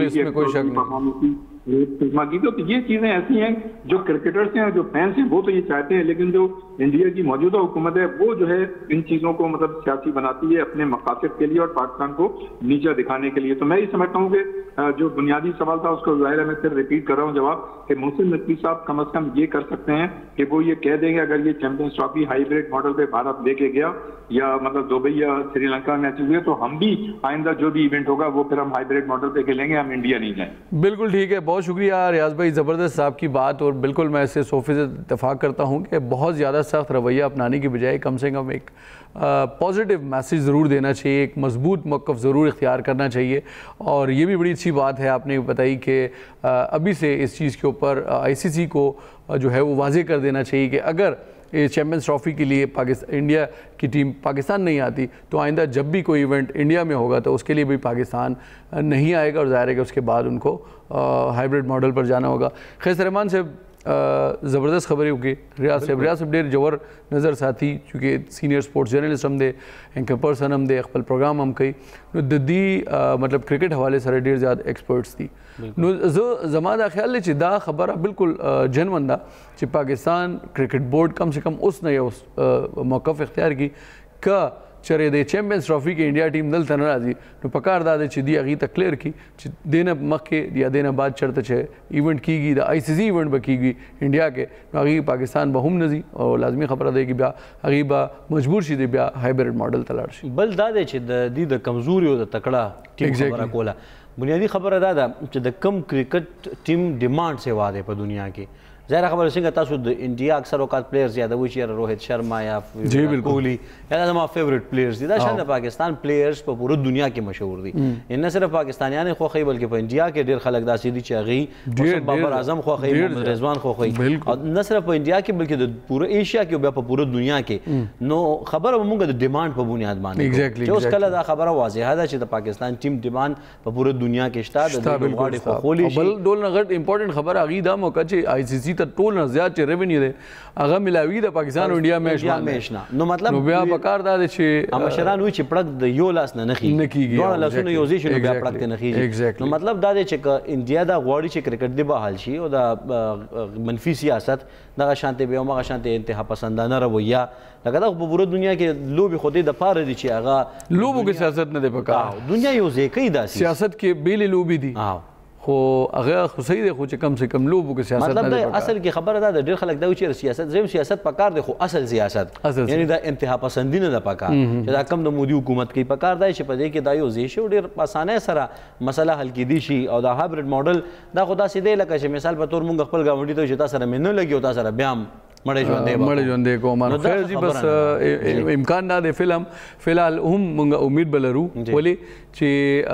दी, तो ये चीजें ऐसी हैं जो क्रिकेटर्स हैं, जो फैंस हैं, वो तो ये चाहते हैं, लेकिन जो इंडिया की मौजूदा हुकूमत है वो जो है इन चीजों को मतलब सियासी बनाती है अपने मकासद के लिए और पाकिस्तान को नीचा दिखाने के लिए। तो मैं ये समझता हूँ कि जो बुनियादी सवाल था उसको जाहिर है मैं फिर रिपीट कर रहा हूँ जवाब, कि मोहसिन नकवी साहब कम से कम ये कर सकते हैं कि वो ये कह देंगे अगर ये चैंपियंस ट्रॉफी हाइब्रिड मॉडल पे भारत लेके गया या मतलब दुबई या श्रीलंका मैच हुए तो हम भी आइंदा जो भी इवेंट होगा वो फिर हम हाइब्रिड मॉडल पे खेलेंगे, हम इंडिया नहीं जाएंगे। बिल्कुल ठीक है, बहुत शुक्रिया रियाज भाई, ज़बरदस्त साहब की बात, और बिल्कुल मैं इससे सोफे से इत्तेफाक करता हूँ कि बहुत ज़्यादा सख्त रवैया अपनाने की बजाय कम से कम एक पॉजिटिव मैसेज ज़रूर देना चाहिए, एक मजबूत मौक़िफ़ ज़रूर इख्तियार करना चाहिए। और ये भी बड़ी अच्छी बात है आपने बताई कि अभी से इस चीज़ के ऊपर ICC को जो है वो वाज़ेह कर देना चाहिए कि अगर ये चैम्पियंस ट्रॉफ़ी के लिए इंडिया की टीम पाकिस्तान नहीं आती तो आइंदा जब भी कोई इवेंट इंडिया में होगा तो उसके लिए भी पाकिस्तान नहीं आएगा, और ज़ाहिर है कि उसके बाद उनको हाइब्रिड मॉडल पर जाना होगा। खैर रहमान से ज़बरदस्त खबरें होगी, रियाज साहब डेर जवर नज़र साथी चूँकि सीनियर स्पोर्ट्स जर्नलिस्ट हम दे, एंकर पर्सन हम दे, अखबल प्रोग्राम हम कई दी मतलब क्रिकेट हवाले सारे डेर ज़्यादा एक्सपर्ट्स थी। जमा ख्याल दा खबर बिल्कुल जनवंदा कि पाकिस्तान क्रिकेट बोर्ड कम से कम उस नया उस मौक़िफ़ इख्तियार की का चरे दे चैंपियंस ट्रॉफी की इंडिया टीम दल तन राजी तो पकार दादे दी अगी तक क्लियर की देना मक्के या देना बाद चढ़ते छे इवेंट की गई ICC इवेंट पर की गई इंडिया के अगी पाकिस्तान बहुम नजी और लाजमी खबर दे कि ब्या अगी बा मजबूर शी दे ब्या हाइब्रिड मॉडल तलाड़ बल दादे चे दी द कमजोरी हो द तकड़ा टीम खबर कोला बुनियादी खबर दादा चे द कम क्रिकेट टीम डिमांड से वादे पर दुनिया की ज़ाहिर खबर सिंह तासु इंडिया अक्सर औकात प्लेयर्स याद वो शेयर रोहित शर्मा या कोहली या हमारा फेवरेट प्लेयर्स थी शायद पाकिस्तान प्लेयर्स पर पूरी दुनिया के मशहूर थी इन सिर्फ पाकिस्तानिया ने खोखी बल्कि इंडिया के ढेर खलक दा सीधी चागी बाबर आजम खोखी रिजवान खोखी और न सिर्फ इंडिया के बल्कि पूरे एशिया के पूरे दुनिया के नो खबर मुंगा डिमांड पर बुनियाद माने जो उस कल खबर वाज़ेह है कि पाकिस्तान टीम डिमांड पर पूरे दुनिया के स्टार खोली डोल नगट इंपॉर्टेंट खबर आगी दा मौका ICC टोल न ज़्यादा रेवेन्यू दे अगर मिलावी द पाकिस्तान और इंडिया मैच ना नो मतलब नो ब्या पकार दा दे छे अमशरान हुई चिपड़क द यो लास न नखी दोड़ा लसुन योजिशन ब्या पड़क ते नखी नो मतलब दा दे छे इंडिया दा गवाड़ी छे क्रिकेट दे बहाल छी ओ दा मनफी सियासत दा शांति बे मा शांति इंतहा पसंदाना रवैया लगा दा पूरी दुनिया के लोग खुद द पार दी छे आगा लोगों की सियासत न दे पकार दुनिया यो जे कई दा सियासत के बेले लोबी दी हो अगर सही देखो कम से कम लोगों के सियासत मतलब असल की खबर दा डेढ़ खलक दा उची सियासत जेम सियासत पकार देखो असल सियासत यानी दा इंतहा पसंदी न दा पकार दा कम द मोदी हुकूमत की पकार दा पदे के दायो जेशो डेढ़ आसाने सरा मसला हल की दिशी और दा हाइब्रिड मॉडल दा खुदा सीधे लका मिसाल पर तौर मुंग खपल गावंडी तो जता सरा में न लगी होता सरा ब्याम मड़े जोंदे को हमारा खैर जी बस इम्कान ना दे फिलहाल हम मुंगा उम्मीद बलरू बोले चे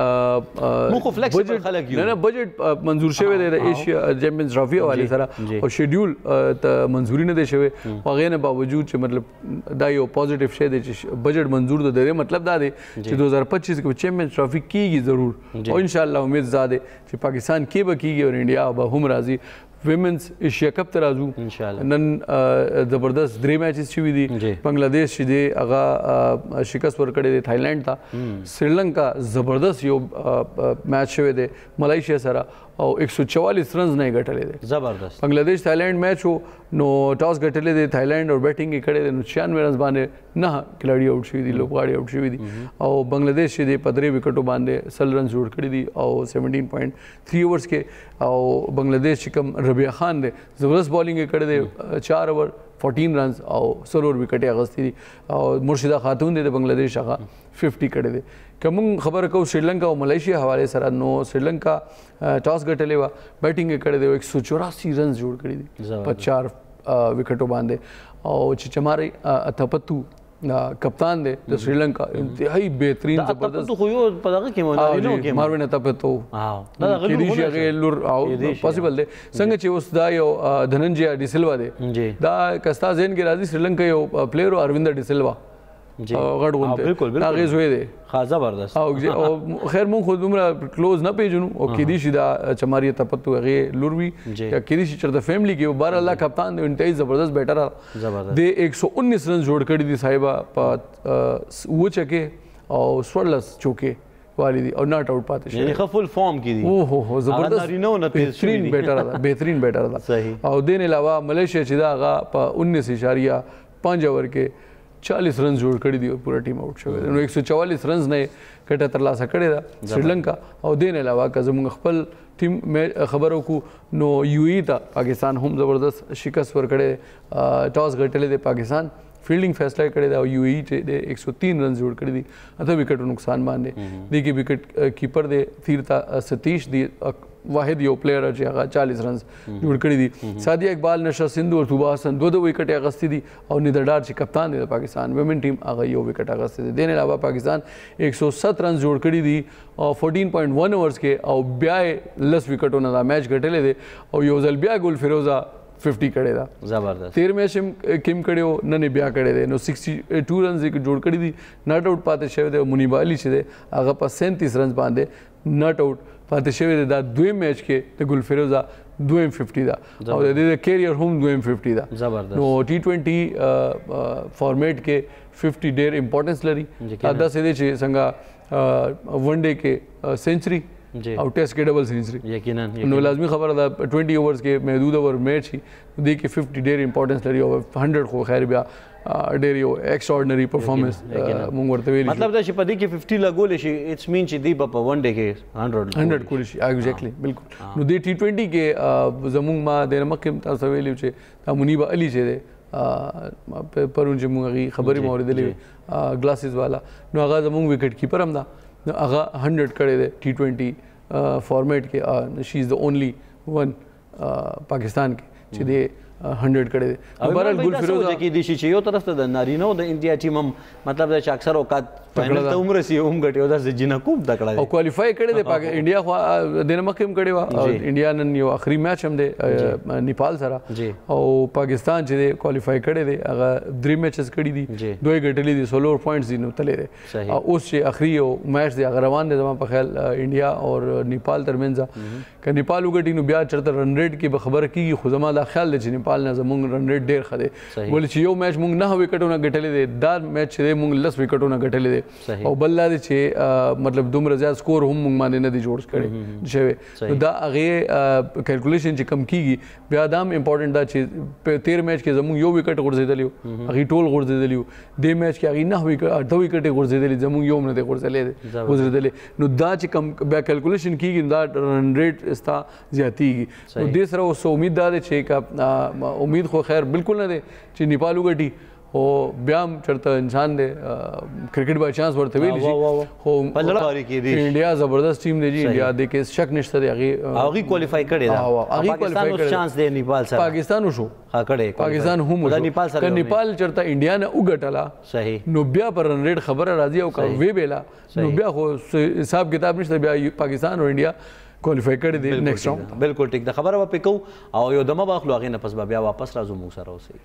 बजट मंजूर शे दे एशिया चैंपियंस ट्रॉफी वाले सारा और शेड्यूल मंजूरी न दे शे वगैरह बावजूद चे मतलब दायो पॉजिटिव शे दे बजट मंजूर तो दे दे मतलब दा दे 2025 के चैंपियंस ट्रॉफी की जरूर और इंशाल्लाह उम्मीद ज़्यादा चे पाकिस्तान के बकी और इंडिया हम राजी विमेंस एशिया कप तराजू नन ज़बरदस्त द्रे मैचेस ची दी बांग्लादेश ची दे अगा शिकस्त वर कड़े दे थाईलैंड था श्रीलंका ज़बरदस्त यो मैच शे दे मलेशिया सरा और 144 रन नहीं घटले दे ज़बरदस्त बांग्लादेश थाईलैंड मैच हो नो टॉस घटले दे थाईलैंड और बैटिंग के खड़े दे 96 रन बांधे ना खिलाड़ी आउट शी दी लोग गाड़ी आउट शी दी और बांग्लादेश शी दे 15 विकेटों बांधे 16 रन जोड़ खड़ी दी और 17.3 ओवर्स के और बांग्लादेश कम रबिया खान दे ज़बरदस्त बॉलिंग के खड़े दे 4 ओवर 14 रन और 16 विकेटें अगस्ती थी और मुर्शिदा खातून दे बांग्लादेश आगा 50 कड़े दे कमुंग खबर को श्रीलंका और मलेशिया हवाले सरा नो श्रीलंका टॉस गटले हुआ बैटिंग के करे दे 184 रन जोड़ करी दी 4 विकेटों बांधे और चिचमारी अथपत्तू कप्तान दे तो श्रीलंका इंतहाई बेहतरीन जबरदस्त तो कोई पता के मोनाली के मारवे अथपत्तो हां किडिशी अगे लुर आओ पॉसिबल दे संग चे उस दा यो धनंजय डिसिल्वा दे दा कस्ता जेन के राजी श्रीलंका यो प्लेयर अरविंद डिसिल्वा غټ غونته بالکل هغه زوی دی ها زبردست او خیر مونږ خو دومره کلوز نه پیژنو او کېدی شي دا چماری ته پتو هغه لور وي یا کېدی شي چرته فیملی کې بار الله کپتان دی انتهایی زبردست بیٹر د 119 رن جوړ کړی دي صاحبہ په وچکه او سورلس چوکه والی دی او ناٹ آؤٹ پاتې شي یعنی خفل فارم کې دي او هو زبردست بهترین بیٹر ده صحیح او دین علاوه ملیشیا چې دا هغه په 19.5 اوور کې 40 رن جوړ کړی دی پورا ټیم آؤٹ شوی نو 144 رنز نه کټه ترلاسه کړی دا سریلانکا او دین علاوه که زموږ خپل ټیم خبرو کو نو یو ای ته پاکستان هم زبردست شکست ورکړی ټاس ګټلې دی پاکستان فیلډینګ فیصله کړی دا یو ای چې 103 رن جوړ کړی دي اته وکټو نقصان باندې دی کې وکټ کیپر دی تیرتا ستیش دی واحد یو پلیئر چې هغه 40 رنز جوړ کړی دي سادیا اقبال نشا سندو او توبه حسن دوه وکټ اغستی دي او نیدرډار چې کپتان دی د پاکستان ویمن ټیم هغه یو وکټ اغستی دي دین علاوه پاکستان 107 رنز جوړ کړی دي او 14.1 اوورز کې او بیا لس وکټونو دا میچ ګټلې دي او یو ځل بیا ګل فیروزا 50 کړی دا زبردست 13 میچ کیم کړیو نن بیا کړی دی نو 62 رنز جوړ کړی دي ناٹ آؤٹ پاتې شوی دی منیب علي چې دی هغه په 37 رنز باندې ناٹ آؤٹ پاتې شوی دی دا دویم میچ کې د ګل فیروزا دویم 50 دا او د دې کیریئر هم دویم 50 دا زبردست نو T20 فارمیټ کې 50 ډیر امپورټنس لري دا څه دی چې څنګه ون ډے کې سنچري او ټیسټ کې ډبل سنچري یقینا نو لازمي خبره ده 20 اوورز کې محدود اوور میچ شي دې کې 50 ډیر امپورټنس لري او 100 خو خیر بیا ډیر یو ایکسټراورډنری پرفارمنس مونږ ورته ویل مطلب دا چې په دې کې 50 لګول شي اټس مین چې دی په ون ډے کې 100 کول شي ایگزیکټلی بالکل نو دې T20 کې زمونږ ما د مکه تاسو ویلو چې دا منیب علي چې دی پرون چې موږ خبرې موریدلې گلاسز والا نو هغه زمونږ وکټ کیپر هم دا هغه 100 کړی دی T20 فارمیټ کې شي از د اونلی ون پاکستان کې چې دی 100 کړی دی بهرحال ګل فیروزا کې دي چې یو طرف ته د نارینو د انډیا ټیم هم مطلب دا چې اکثر اوقات فائنل ته عمر سي هم غټي او دا جنہ کوم تکړه او کوالیفای کړی دی پاک انډیا خو د مکه هم کړی و او انډیا نن یو اخري میچ هم دی نیپال سره او پاکستان چې دی کوالیفای کړی دی هغه درې میچز کړی دي دوی غټلې دي 16 پوینټس دي نو تللی دی اوس چې اخري یو میچ دی هغه روان دی زما په خیال انډیا او نیپال ترمنځ که نیپال وګټي نو بیا چرته رن ریټ کې به خبره کیږي خو زما دا خیال دی چې نیپال نه زمونږ رن ریټ ډیر ښه دی ولې چې یو میچ مونږ 9 وکټونه ګټلې دي دا میچ چې دی مونږ 10 وکټونه ګټلې دي او بل دا چې مطلب دومره زیات سکور هم مونږ باندې نه دی جوړ کړی شوی نو دا هغه کیلکولیشن چې کم کیږي بیا دا هم امپورټنٹ دا چې 13 میچ کې زمونږ یو وکټ غورځېدلی هغه ټول غورځېدلی دې میچ کې هغه 9 وکټ 8 وکټ غورځېدلی زمونږ یو نه دی غورځېدلی نو دا چې کم بیا کیلکولیشن کیږي دا رن ریټ استا زیاتیږي نو دې سره اوس امید دا ده چې امید خو خیر بالکل نه دی چې نیپال وګټي او بیا هم چرته انسان دی کرکټ باي چانس ورته ویلی شي خو انډیا زبردست ټیم دی جی انډیا د کې شک نشته دی هغه کوالیفای کړی دا پاکستان اوس چانس دی نیپال سره پاکستان وشو ها کړی پاکستان هم دا نیپال سره نیپال چرته انډیا نه وګټلا صحیح نو بیا پر رن ریټ خبره راځي او کا وی بیلا نو بیا خو حساب کتاب نشته بیا پاکستان او انډیا کوالیفای کړی دی نیکسټ راوند بالکل ټیک دا خبره به پکو او یو دمه باخلو هغه نه پس بیا واپس راځو موږ سره اوسئ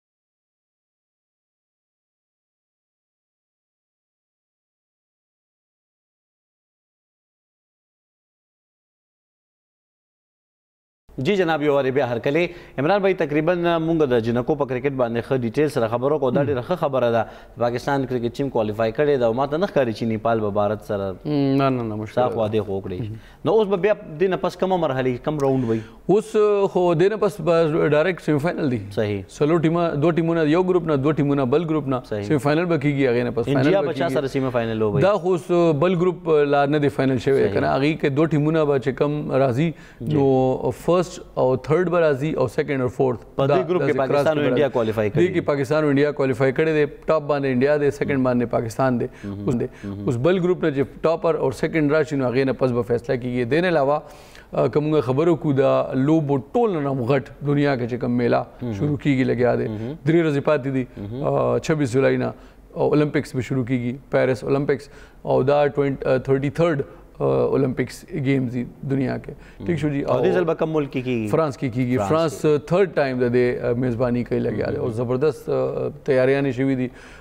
جی جناب یو وری بیا هرکلې عمران بھائی تقریبا مونږ د جنکو په کرکټ باندې ښه ډیټیل سره خبرو کو دا ډېره ښه خبره ده پاکستان کرکټ ټیم کوالیفای کړی دا ماته نه ښکاري چې نیپال به بھارت سره نه مشکل صاف واده خو کړی نو اوس به بیا د نه پس کومه مرحله کم راوند وي اوس خو د نه پس ډایرکټ سیمی فائنل دی صحیح سلو ټیمه دوه ټیمونه یو ګروپ نه دوه ټیمونه بل ګروپ نه سیمی فائنل به کیږي هغه نه پس انډیا بچا سره سیمی فائنل وي دا خو بل ګروپ لا نه دی فائنل شوی کنه هغه کې دوه ټیمونه به چې کم راځي نو فرست او تھرڈ برازي او سیکنډ او فورث په دې ګروپ کې پاکستان او انډیا کوالیفای کړي دي کې پاکستان او انډیا کوالیفای کړي دي ټاپ باندې انډیا دي سیکنډ باندې پاکستان دي اوس بل ګروپ نه چې ټاپر او سیکنډ راشي نو هغه نه پس به فیصله کیږي دین علاوه کومه خبرو کو دا لوبو ټول نه غټ دنیا کې چې کوم میلا شروع کیږي لګیا دي درې ورځې پاتې دي 26 جولای نه اولمپکس به شروع کیږي پیرس اولمپکس او دا 33rd اولمپکس گیمز دی دنیا کې ٹھیک شو جی او دې ځل به کوم ملک کې فرانس کې کیږي فرانس تھرڈ ټایم د میزبانی کوي لګیا دی او زبردست تیاریاں شوي دي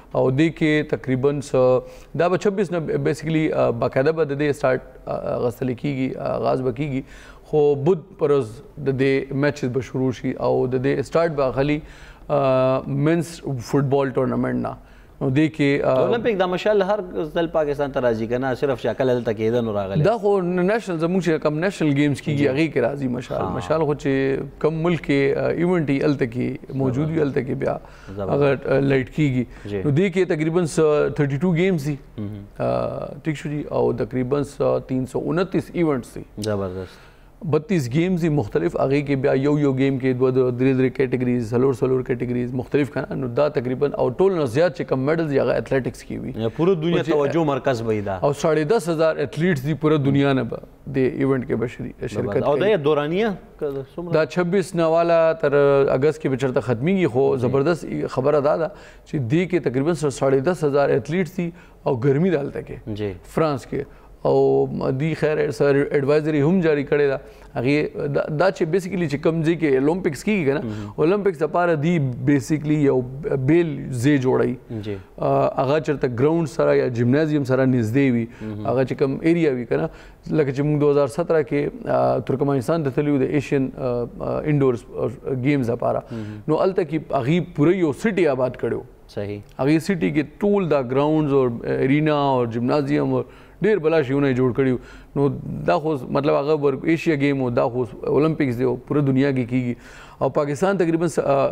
او دې کې تقریبا دا به 26 نه بیسیکلی باقاعده به د دې سٹارټ غسل کیږي آغاز به کیږي خو بود پرز د دې میچز به شروع شي او د دې سٹارټ به غلي منس فوټبال ټورنمنٹ نه نو دې کې اولمپیک د مشال هر ځل پاکستان ته راځي کنه صرف شکل هلته کېده نو راغلی دا خو نېشنل زموږ چې کم نېشنل گیمز کېږي هغې کې راځي مشال خو چې کم ملک کې ایونټ یې هلته کې موجود وي هلته کې بیا هغه لایټ کېږي نو دې کې تقریبا 32 گیمز دي ټیک شو دي او تقریبا 329 ایونټس دي زبردست 32 گیمز دي مختلف هغې کې بیا یو گیم کې درې کیټګریز څلور کیټګریز مختلف کنه نو دا تقریبا او ټول نه زیات چې کم میډلز دي هغه اٿلیټکس کې وي پوره دنیا توجه مرکز وي دا او 10,500 اٿلیټس دي پوره دنیا نه به د ایونت کې به شرکت او دا دورانیه دا 26 نواله تر اگست کې بچرته ختميږي خو زبردست خبره ده چې دې کې تقریبا 10,500 اٿلیټس دي او ګرمي دالته کې جی فرانس کې او دی خیر سر ایڈوائزری هم جاری کړی دا هغه دا چې بیسیکلی چې کم ځای کې اولمپکس کیږي کنه اولمپکس لپاره دی بیسیکلی یو بیل ځای جوړای جی هغه چرته ګراوند سره یا جیمنازیم سره نږدې وي هغه چې کم ایریا وي کنه لکه چې موږ 2017 کې ترکمنستان ته تلو د ایشین انډورز گیمز لپاره نو الته کې هغه پوره یو سټي آباد کړو صحیح هغه سټي کې ټول دا ګراوندز او ارینا او جیمنازیم ډیر بلا شیونه جوړ کړیو نو دا خو مطلب هغه ایشیا گیم او دا خو اولمپکس دی پوره دنیا کې کیږي او پاکستان تقریبا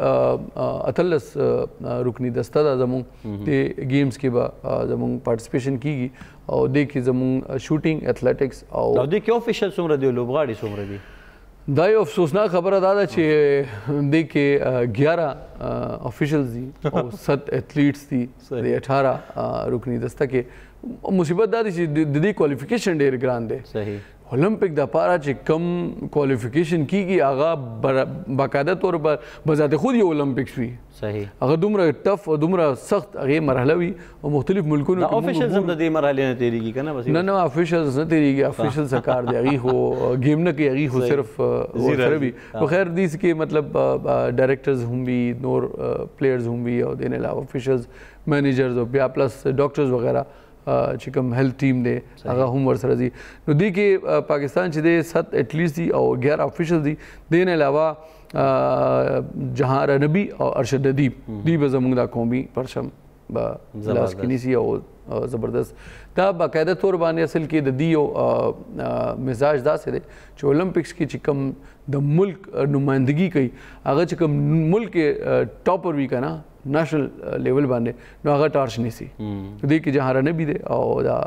38 رکنی دسته ده زموږ د گیمز کې به زموږ پارټیسپیشن کیږي او د کې زموږ شوټینګ اٿلیټکس او د کې افیشل څومره دی لوبغاړي څومره دي دا یو افسوسناک خبره ده چې د کې 11 افیشلز دي او 7 اٿلیټس دي د 18 رکنی دسته کې مصیبت دا دی چې د دې کوالیفیکیشن ډېر ګران دی صحیح اولمپک د پاره چې کم کوالیفیکیشن کیږي هغه باقاعده طور پر بذات خود یو اولمپکس وي صحیح هغه دومره ټف او دومره سخت هغه مرحله وي او مختلف ملکونو کې افیشلز هم د دې مرحله نه تیریږي کنه بس نه افیشلز نه تیریږي افیشل سکار دی هغه خو گیم نه کوي هغه خو صرف ورسره وي خو خیر دې کې مطلب ډایریکټرز هم وي نور پلیئرز هم وي او د نه علاوه افیشلز مینیجرز او بیا پلس ډاکټرز وغیرہ چې کوم هیلث ټیم دی هغه هم ورسره دي نو دې کې پاکستان چې دی 7 اټلیسټ دي او 11 افیشل دي د نه علاوه جهان نبی او ارشد ندیب دی به زموږ د قومي پرچم به لاس کې نیسي او زبردست دا باقاعده طور باندې اصل کې د دیو مزاج داسې دی چې اولمپکس کې چې کوم د ملک نمائندګي کوي هغه چې کوم ملک ټاپر وي کنه نېشنل لیول باندې نو هغه ټارچ نیسي دې کې جهان نبی دی او دا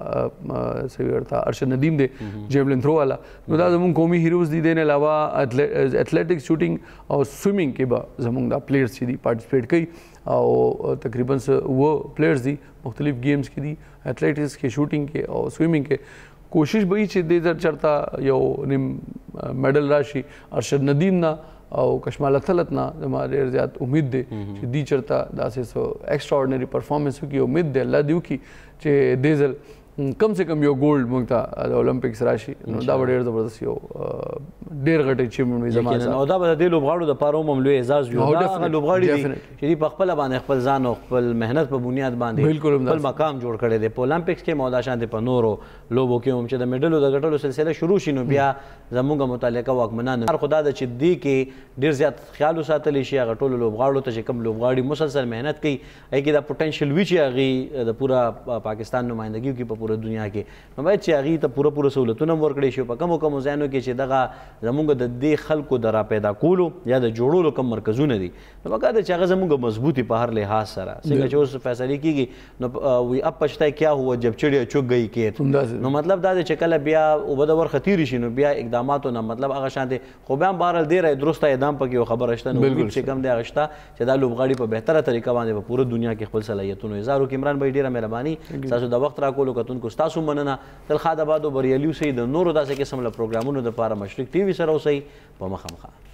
سویرتا ارشد ندیم دی جیولن تھرو والا نو دا زموږ قومي هیروز دي د نه علاوه اٿلیټکس شوټینګ او سویمینګ کې به زموږ دا پلیئرز چې دي پارټیسپیټ کوي او تقریبا وہ پلیئرز دي مختلف گیمز کې دي اٿلیټکس کې شوټینګ کې او سویمینګ کې کوشش به چې دې چرته یو نیم میډل راشي ارشد ندیم نه او کشمال اتلت نه زما ډېر زیات امید دی چې دی چرته داسې سو ایکسټراورډنري پرفارمنس وکړي امید دی الله دې وکړي چې دې ځل کم سے کم یو ګولډ موږ ته د اولمپکس راشي نو دا به ډېر زبردست یو ډېر غټ اچیومنټ وي زما او دا به د دې لوبغاړو دپاره هم لوی اعزاز وي دا هغه لوبغاړي دي چې دوی په خپله باندې خپل ځان او خپل محنت په بنیاد باندې خپل مقام جوړ کړی دی په اولمپکس کې او داشانتې په نورو لوبو کې هم چې د میډلو د ګټلو سلسله شروع شي نو بیا زموږ متعلقه واکمنان هر خدا ده چې دې کې ډېر زیات خیال وساتلی شي هغه ټولو لوبغاړو ته چې کوم لوبغاړي مسلسل محنت کوي هغې کې دا پوټینشل وي چې هغې د پوره پاکستان نمایندګي وکړي په پوره دنیا کې نو باید چې هغې ته پوره سهولتونه هم ورکړی شي په کمو ځایونو کې چې دغه زموږ د دې خلکو د راپیدا کولو یا د جوړولو کم مرکزونه دي نو پکار ده چې هغه زموږ مضبوطي په هر لحاظ سره څنګه چې اوس فیصلې کیږي نو وی اب پچھتا کیا ہوا جب چڑیا چگ گئی کیت نو مطلب دا چې کله بیا اوبه د ورخه تیری شي نو بیا اقداماتو نه مطلب هغه شانتې خو بیا هم بهرحال دی درسته اعدام پکې یو خبره شته نو امید چې کم دی هغه شته چې دا لوبغاړي په بهتره طریقه باندې په پوره دنیا کې خپل صلاحیتونو اظهار وکړي عمران بھائی ډېره مهرباني ستاسو د وخت راکولو کتونکو ستاسو مننه تل ښاد آباد او بریالي اوسئ د نورو داسې قسم له پروګرامونو دپاره مشرق ټي وي سره اوسئ په مخامخه